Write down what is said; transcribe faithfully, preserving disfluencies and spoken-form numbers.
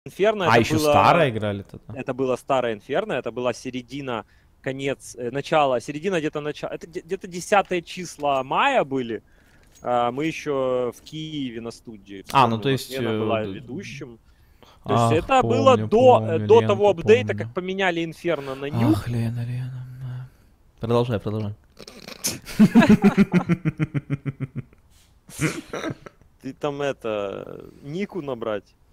Инферно. А, это еще было... старое играли тогда? Это было старое Инферно, это была середина, конец, э, начало, середина где-то начало. Это где-то десятые числа мая были. А, мы еще в Киеве на студии. А, ну Вспомню, то у нас есть... Лена э, была д- ведущим. То есть Ах, это было помню, до, э, помню, до того Ленку апдейта, как помню. поменяли Инферно на Ах, Нюк. Лена, Лена. да. Продолжай, продолжай. Ты там это, Нику набрать.